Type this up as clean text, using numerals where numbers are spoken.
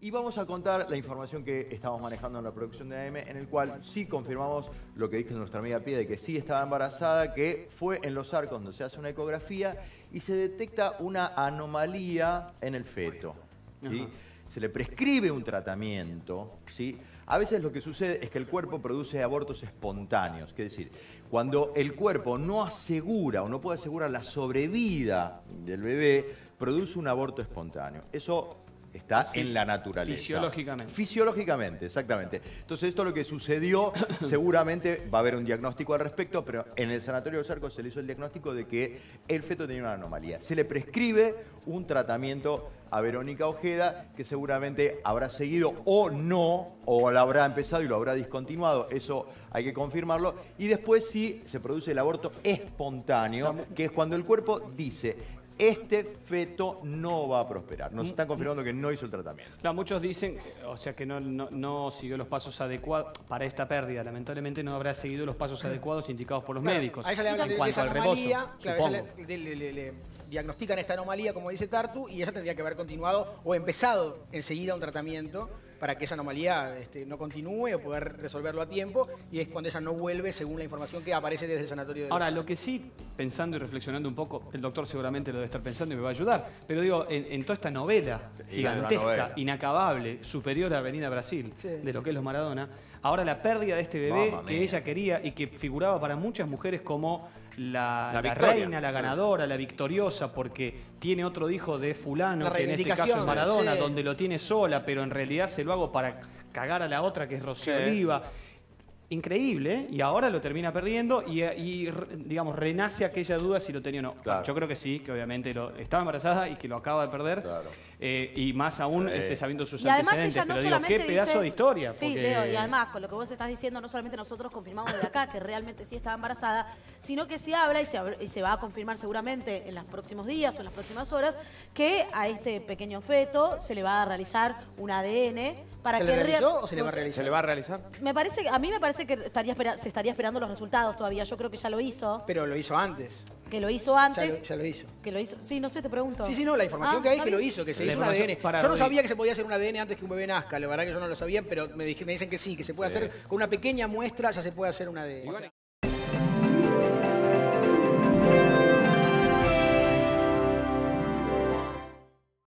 Y vamos a contar la información que estamos manejando en la producción de AM, en el cual sí confirmamos lo que dijo nuestra amiga Pia, de que sí estaba embarazada, que fue en Los Arcos donde se hace una ecografía y se detecta una anomalía en el feto, ¿sí? Se le prescribe un tratamiento, ¿sí? A veces lo que sucede es que el cuerpo produce abortos espontáneos, es decir, cuando el cuerpo no asegura o no puede asegurar la sobrevida del bebé, produce un aborto espontáneo. Eso está en la naturaleza. Fisiológicamente. Fisiológicamente, exactamente. Entonces esto es lo que sucedió, seguramente va a haber un diagnóstico al respecto, pero en el Sanatorio de Los Arcos se le hizo el diagnóstico de que el feto tenía una anomalía. Se le prescribe un tratamiento a Verónica Ojeda, que seguramente habrá seguido o no, o la habrá empezado y lo habrá discontinuado, eso hay que confirmarlo. Y después sí se produce el aborto espontáneo, que es cuando el cuerpo dice: este feto no va a prosperar. Nos están confirmando que no hizo el tratamiento. Claro, muchos dicen, o sea, que no siguió los pasos adecuados para esta pérdida. Lamentablemente no habrá seguido los pasos adecuados indicados por los médicos. A ella le hablan en de cuanto esa al anomalía, rebozo, claro, supongo. le diagnostican esta anomalía, como dice Tartu, y ella tendría que haber continuado o empezado enseguida un tratamiento para que esa anomalía no continúe o poder resolverlo a tiempo, y es cuando ella no vuelve, según la información que aparece desde el sanatorio de Los Ahora, Arcos. lo que sí, pensando y reflexionando un poco, el doctor seguramente lo debe estar pensando y me va a ayudar, pero digo, en toda esta novela gigantesca, inacabable, superior a Avenida Brasil, de lo que es los Maradona, ahora la pérdida de este bebé que ella quería y que figuraba para muchas mujeres como la reina, la ganadora, la victoriosa, porque tiene otro hijo de fulano, que en este caso es Maradona, donde lo tiene sola, pero en realidad se lo hago para cagar a la otra, que es Rocío Oliva. Increíble, ¿eh? Y ahora lo termina perdiendo y digamos, renace aquella duda si lo tenía o no. Claro. Yo creo que sí, que obviamente estaba embarazada y que lo acaba de perder. Claro. Y más aún sabiendo sus antecedentes. Ella no pero digo, qué pedazo de historia. Sí, porque... Leo, y además, con lo que vos estás diciendo, no solamente nosotros confirmamos de acá que realmente sí estaba embarazada, sino que se habla y se va a confirmar seguramente en los próximos días o en las próximas horas que a este pequeño feto se le va a realizar un ADN para ¿Se que... le realizó o se le va a realizar? ¿Se le va a realizar? A mí me parece que se estaría esperando los resultados todavía. Yo creo que ya lo hizo. Pero lo hizo antes. Que lo hizo antes. Ya lo hizo. Que lo hizo. Sí, no sé, te pregunto. Sí, no, la información que hay es que lo hizo, que se hizo un ADN. Yo no sabía que se podía hacer un ADN antes que un bebé nazca, la verdad que yo no lo sabía, pero me dicen que sí, que se puede hacer con una pequeña muestra, ya se puede hacer un ADN.